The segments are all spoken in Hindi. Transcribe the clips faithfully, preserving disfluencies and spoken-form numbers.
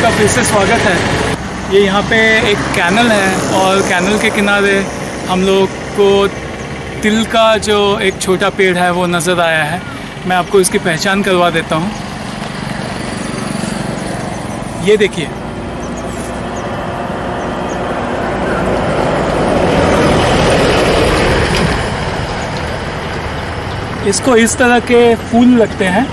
आपका फिर से स्वागत है। ये यहाँ पे एक कैनल है और कैनल के किनारे हम लोग को तिल का जो एक छोटा पेड़ है वो नज़र आया है। मैं आपको इसकी पहचान करवा देता हूँ। ये देखिए, इसको इस तरह के फूल लगते हैं।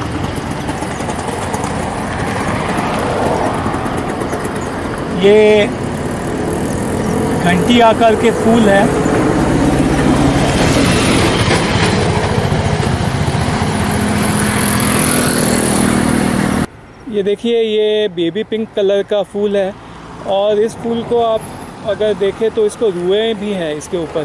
ये घंटी आकार के फूल हैं। ये देखिए, ये बेबी पिंक कलर का फूल है और इस फूल को आप अगर देखें तो इसको रुएं भी हैं इसके ऊपर।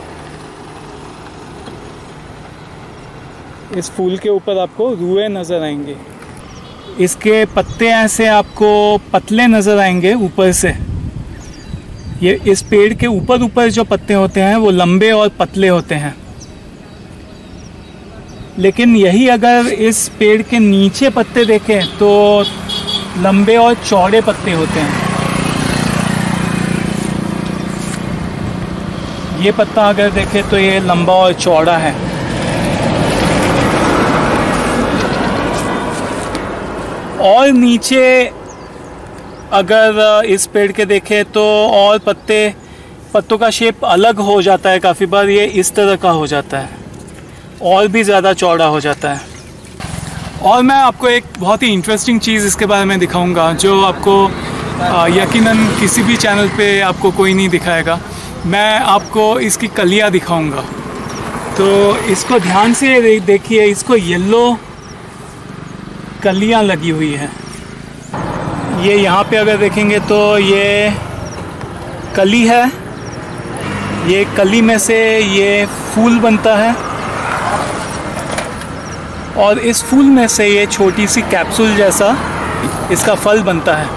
इस फूल के ऊपर आपको रुएं नज़र आएंगे। इसके पत्ते ऐसे आपको पतले नज़र आएंगे ऊपर से। ये इस पेड़ के ऊपर ऊपर जो पत्ते होते हैं वो लंबे और पतले होते हैं, लेकिन यही अगर इस पेड़ के नीचे पत्ते देखें तो लंबे और चौड़े पत्ते होते हैं। ये पत्ता अगर देखें तो ये लंबा और चौड़ा है। और नीचे अगर इस पेड़ के देखें तो और पत्ते पत्तों का शेप अलग हो जाता है। काफ़ी बार ये इस तरह का हो जाता है और भी ज़्यादा चौड़ा हो जाता है। और मैं आपको एक बहुत ही इंटरेस्टिंग चीज़ इसके बारे में दिखाऊंगा जो आपको यकीनन किसी भी चैनल पे आपको कोई नहीं दिखाएगा। मैं आपको इसकी कलियाँ दिखाऊंगा। तो इसको ध्यान से देखिए, इसको येलो कलियां लगी हुई है। ये यहाँ पे अगर देखेंगे तो ये कली है। ये कली में से ये फूल बनता है और इस फूल में से ये छोटी सी कैप्सूल जैसा इसका फल बनता है।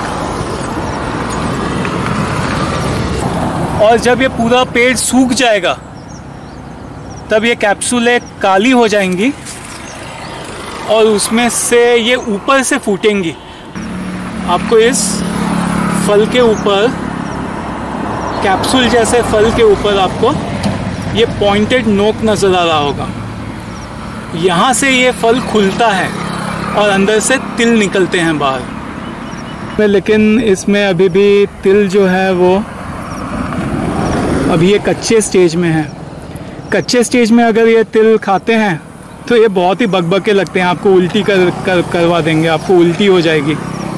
और जब ये पूरा पेड़ सूख जाएगा तब ये कैप्सूलें काली हो जाएंगी और उसमें से ये ऊपर से फूटेंगी। आपको इस फल के ऊपर, कैप्सूल जैसे फल के ऊपर आपको ये पॉइंटेड नोक नज़र आ रहा होगा। यहाँ से ये फल खुलता है और अंदर से तिल निकलते हैं बाहर। लेकिन इसमें अभी भी तिल जो है वो अभी ये कच्चे स्टेज में है। कच्चे स्टेज में अगर ये तिल खाते हैं तो ये बहुत ही बकबके लगते हैं। आपको उल्टी कर, कर करवा देंगे, आपको उल्टी हो जाएगी।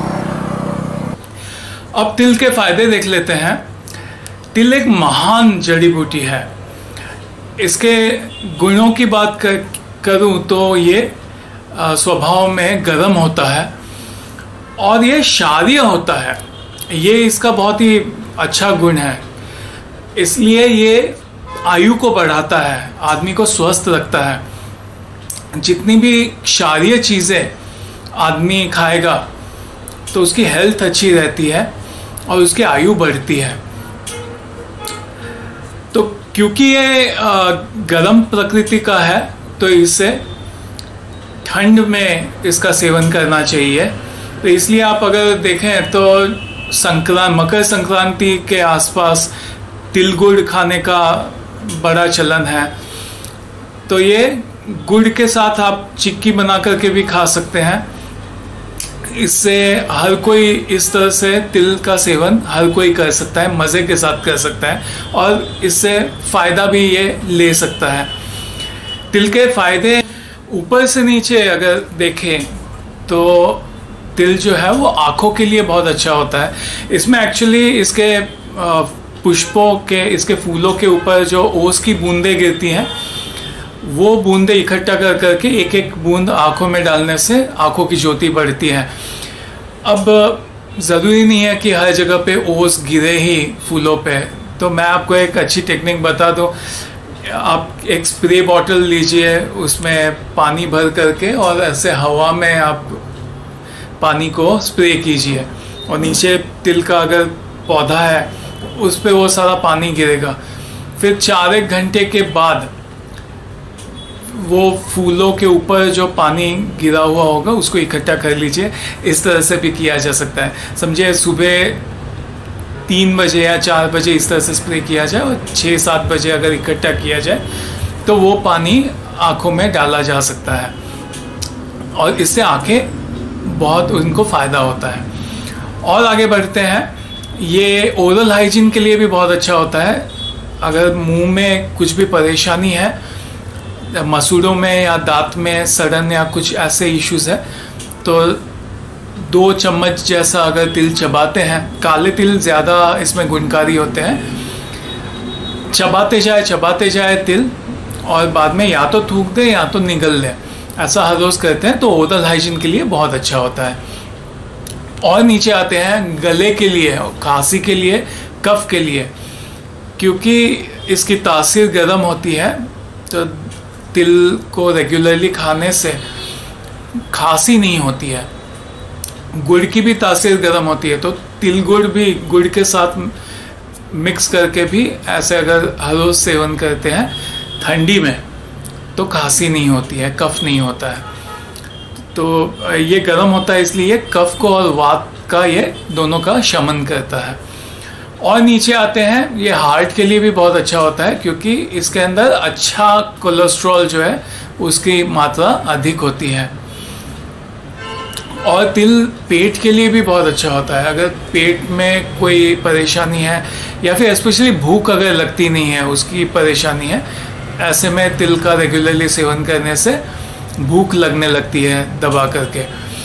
अब तिल के फायदे देख लेते हैं। तिल एक महान जड़ी बूटी है। इसके गुणों की बात कर, करूं तो ये स्वभाव में गर्म होता है और ये क्षारीय होता है। ये इसका बहुत ही अच्छा गुण है। इसलिए ये आयु को बढ़ाता है, आदमी को स्वस्थ रखता है। जितनी भी क्षारीय चीज़ें आदमी खाएगा तो उसकी हेल्थ अच्छी रहती है और उसकी आयु बढ़ती है। तो क्योंकि ये गर्म प्रकृति का है तो इसे ठंड में इसका सेवन करना चाहिए। तो इसलिए आप अगर देखें तो संक्रांति, मकर संक्रांति के आसपास तिल गुड़ खाने का बड़ा चलन है। तो ये गुड़ के साथ आप चिक्की बना करके भी खा सकते हैं। इससे हर कोई इस तरह से तिल का सेवन हर कोई कर सकता है, मज़े के साथ कर सकता है और इससे फ़ायदा भी ये ले सकता है। तिल के फ़ायदे ऊपर से नीचे अगर देखें तो तिल जो है वो आँखों के लिए बहुत अच्छा होता है। इसमें एक्चुअली इसके पुष्पों के, इसके फूलों के ऊपर जो ओस की बूंदें गिरती हैं वो बूंदे इकट्ठा कर करके एक एक बूंद आँखों में डालने से आँखों की ज्योति बढ़ती है। अब ज़रूरी नहीं है कि हर जगह पे ओस गिरे ही फूलों पे। तो मैं आपको एक अच्छी टेक्निक बता दूं। आप एक स्प्रे बॉटल लीजिए, उसमें पानी भर करके और ऐसे हवा में आप पानी को स्प्रे कीजिए और नीचे तिल का अगर पौधा है उस पर वो सारा पानी गिरेगा। फिर चार एक घंटे के बाद वो फूलों के ऊपर जो पानी गिरा हुआ होगा उसको इकट्ठा कर लीजिए। इस तरह से भी किया जा सकता है। समझिए सुबह तीन बजे या चार बजे इस तरह से स्प्रे किया जाए और छः सात बजे अगर इकट्ठा किया जाए तो वो पानी आँखों में डाला जा सकता है और इससे आँखें बहुत उनको फ़ायदा होता है। और आगे बढ़ते हैं, ये ओरल हाइजीन के लिए भी बहुत अच्छा होता है। अगर मुंह में कुछ भी परेशानी है, मसूड़ों में या दांत में सड़न या कुछ ऐसे इश्यूज है, तो दो चम्मच जैसा अगर तिल चबाते हैं, काले तिल ज़्यादा इसमें गुणकारी होते हैं, चबाते जाए चबाते जाए तिल और बाद में या तो थूक दे या तो निगल ले, ऐसा हर रोज़ करते हैं तो ओरल हाइजीन के लिए बहुत अच्छा होता है। और नीचे आते हैं गले के लिए, खांसी के लिए, कफ के लिए, क्योंकि इसकी तासीर गर्म होती है तो तिल को रेगुलरली खाने से खांसी नहीं होती है। गुड़ की भी तासीर गर्म होती है तो तिल गुड़ भी गुड़ के साथ मिक्स करके भी ऐसे अगर हर रोज़ सेवन करते हैं ठंडी में तो खांसी नहीं होती है, कफ नहीं होता है। तो ये गर्म होता है इसलिए कफ को और वात का ये दोनों का शमन करता है। और नीचे आते हैं, ये हार्ट के लिए भी बहुत अच्छा होता है क्योंकि इसके अंदर अच्छा कोलेस्ट्रॉल जो है उसकी मात्रा अधिक होती है। और तिल पेट के लिए भी बहुत अच्छा होता है। अगर पेट में कोई परेशानी है या फिर स्पेशली भूख अगर लगती नहीं है, उसकी परेशानी है, ऐसे में तिल का रेगुलरली सेवन करने से भूख लगने लगती है दबा करके।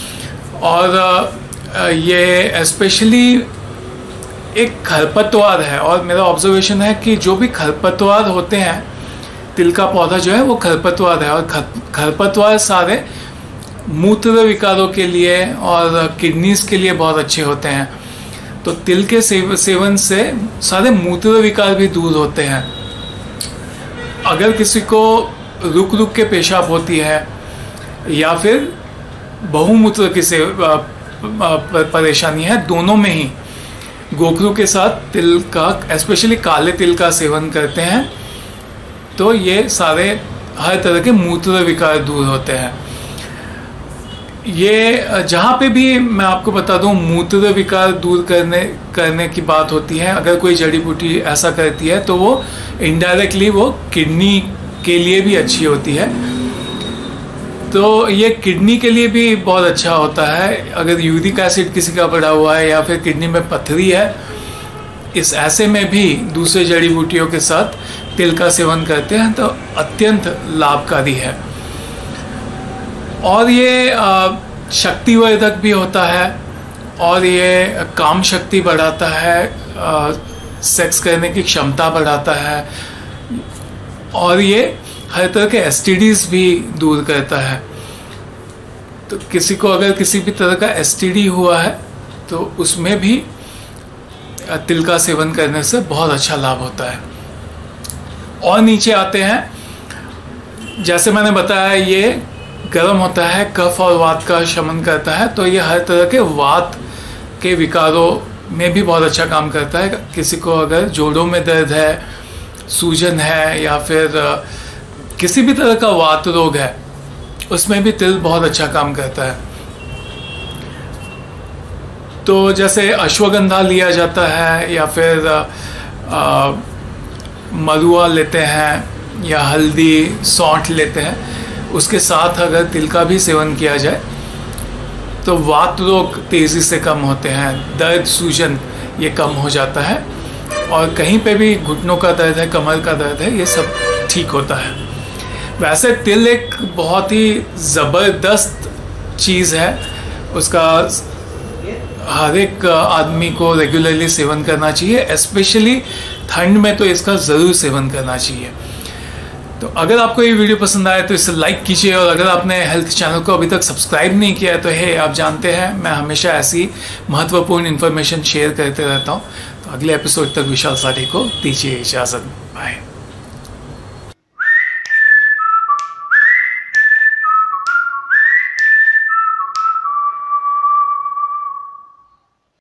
और ये स्पेशली एक खरपतवार है और मेरा ऑब्जर्वेशन है कि जो भी खरपतवार होते हैं, तिल का पौधा जो है वो खरपतवार है और खरपतवार सारे मूत्र विकारों के लिए और किडनीज के लिए बहुत अच्छे होते हैं। तो तिल के सेव, सेवन से सारे मूत्र विकार भी दूर होते हैं। अगर किसी को रुक रुक के पेशाब होती है या फिर बहुमूत्र की से परेशानी है, दोनों में ही गोखरू के साथ तिल का, स्पेशली काले तिल का सेवन करते हैं तो ये सारे हर तरह के मूत्र विकार दूर होते हैं। ये जहाँ पे भी मैं आपको बता दूँ मूत्र विकार दूर करने करने की बात होती है, अगर कोई जड़ी बूटी ऐसा करती है तो वो इनडायरेक्टली वो किडनी के लिए भी अच्छी होती है। तो ये किडनी के लिए भी बहुत अच्छा होता है। अगर यूरिक एसिड किसी का बढ़ा हुआ है या फिर किडनी में पथरी है, इस ऐसे में भी दूसरे जड़ी बूटियों के साथ तिल का सेवन करते हैं तो अत्यंत लाभकारी है। और ये शक्तिवर्धक भी होता है और ये काम शक्ति बढ़ाता है, आ, सेक्स करने की क्षमता बढ़ाता है और ये हर तरह के एसटीडीज भी दूर करता है। तो किसी को अगर किसी भी तरह का एसटीडी हुआ है तो उसमें भी तिल का सेवन करने से बहुत अच्छा लाभ होता है। और नीचे आते हैं, जैसे मैंने बताया ये गर्म होता है, कफ और वात का शमन करता है, तो ये हर तरह के वात के विकारों में भी बहुत अच्छा काम करता है। किसी को अगर जोड़ों में दर्द है, सूजन है या फिर किसी भी तरह का वात रोग है, उसमें भी तिल बहुत अच्छा काम करता है। तो जैसे अश्वगंधा लिया जाता है या फिर आ, मरुआ लेते हैं या हल्दी सौंठ लेते हैं, उसके साथ अगर तिल का भी सेवन किया जाए तो वात रोग तेज़ी से कम होते हैं, दर्द सूजन ये कम हो जाता है और कहीं पे भी घुटनों का दर्द है, कमर का दर्द है, ये सब ठीक होता है। वैसे तिल एक बहुत ही ज़बरदस्त चीज़ है, उसका हर एक आदमी को रेगुलरली सेवन करना चाहिए, स्पेशली ठंड में तो इसका ज़रूर सेवन करना चाहिए। तो अगर आपको ये वीडियो पसंद आए तो इसे लाइक कीजिए और अगर आपने हेल्थ चैनल को अभी तक सब्सक्राइब नहीं किया है तो है, आप जानते हैं मैं हमेशा ऐसी महत्वपूर्ण इन्फॉर्मेशन शेयर करते रहता हूँ। तो अगले एपिसोड तक विशाल साड़ी को दीजिए इजाज़त। बाय।